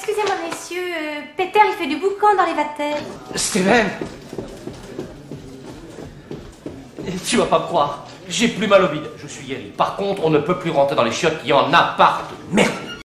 excusez-moi, messieurs, Peter, il fait du boucan dans les vatères. Steven! Tu vas pas me croire. J'ai plus mal au bide. Je suis guéri. Par contre, on ne peut plus rentrer dans les chiottes. Il y en a partout. Merde!